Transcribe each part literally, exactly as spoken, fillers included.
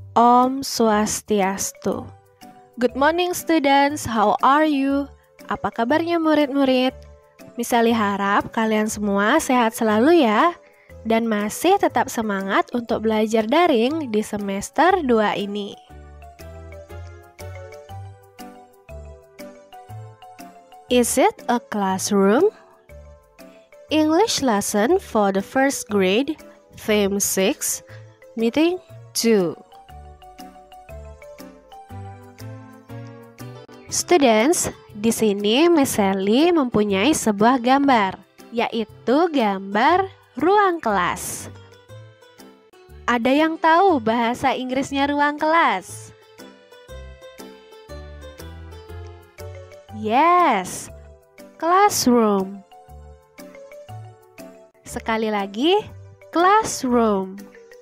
Om Swastiastu. Good morning students, how are you? Apa kabarnya murid-murid? Misali harap kalian semua sehat selalu ya, dan masih tetap semangat untuk belajar daring di semester dua ini. Is it a classroom? English lesson for the first grade, theme six, meeting two. Students, di sini Miss Sally mempunyai sebuah gambar, yaitu gambar ruang kelas. Ada yang tahu bahasa Inggrisnya ruang kelas? Yes, classroom. Sekali lagi, classroom.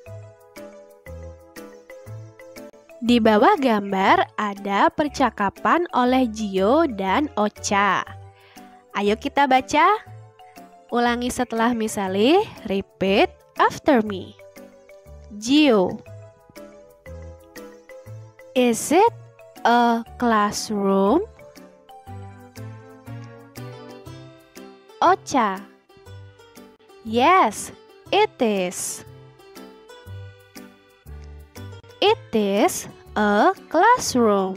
Di bawah gambar ada percakapan oleh Gio dan Ocha. Ayo kita baca. Ulangi setelah Miss Sally, repeat after me. Gio. Is it a classroom? Ocha. Yes, it is. It is a classroom.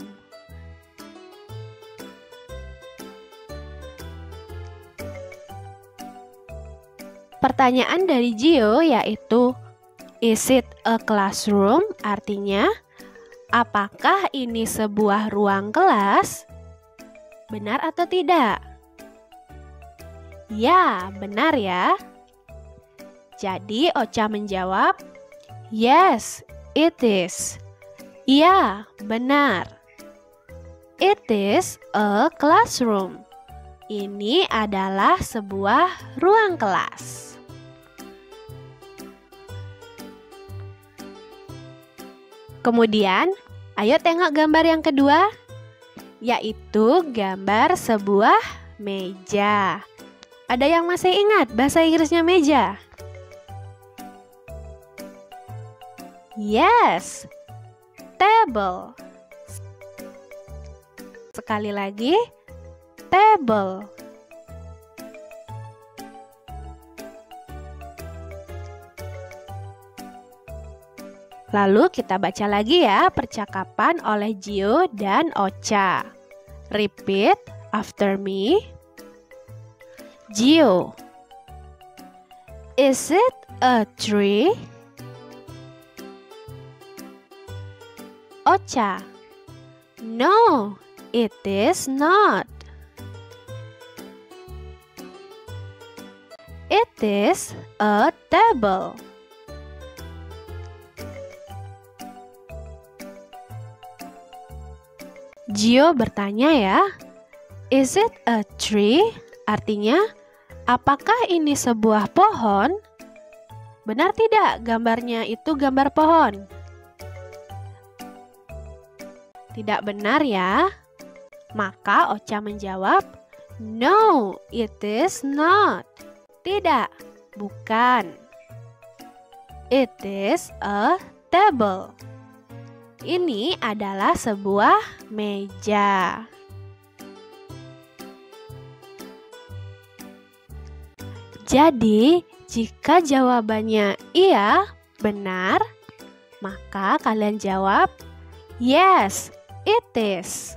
Pertanyaan dari Gio yaitu, is it a classroom? Artinya, apakah ini sebuah ruang kelas? Benar atau tidak? Ya, benar ya. Jadi Ocha menjawab, yes, it is. Iya, benar. It is a classroom. Ini adalah sebuah ruang kelas. Kemudian, ayo tengok gambar yang kedua, yaitu gambar sebuah meja. Ada yang masih ingat bahasa Inggrisnya meja? Yes, table. Sekali lagi, table. Lalu kita baca lagi ya percakapan oleh Gio dan Ocha. Repeat after me. Gio. Is it a tree? Ocha. No, it is not. It is a table. Gio bertanya ya, is it a tree? Artinya, apakah ini sebuah pohon? Benar tidak gambarnya itu gambar pohon? Tidak benar ya. Maka Ocha menjawab, no, it is not. Tidak, bukan. It is a table. Ini adalah sebuah meja. Jadi, jika jawabannya iya, benar, maka kalian jawab, yes, it is.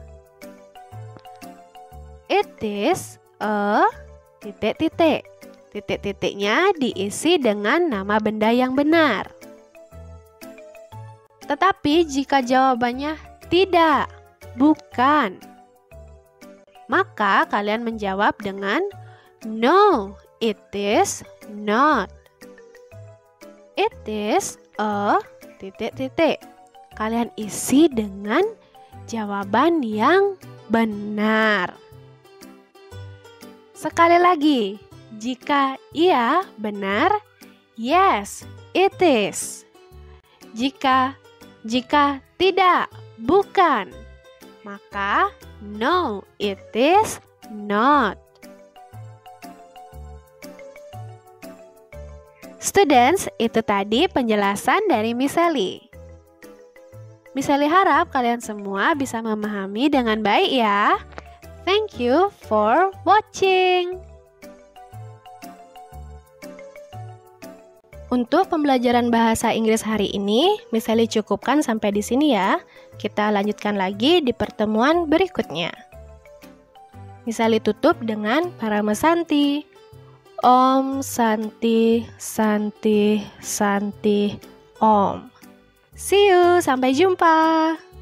It is a titik-titik. Titik-titiknya diisi dengan nama benda yang benar. Tetapi jika jawabannya tidak, bukan, maka kalian menjawab dengan no, it is not. It is a titik-titik. Kalian isi dengan jawaban yang benar. Sekali lagi, jika iya benar, yes, it is. Jika jika tidak, bukan, maka no, it is not. Students, itu tadi penjelasan dari Miss Sally. Misali harap kalian semua bisa memahami dengan baik ya. Thank you for watching. Untuk pembelajaran bahasa Inggris hari ini, Misali cukupkan sampai di sini ya. Kita lanjutkan lagi di pertemuan berikutnya. Misali tutup dengan Parama Santi. Om Santi Santi Santi Om. See you, sampai jumpa.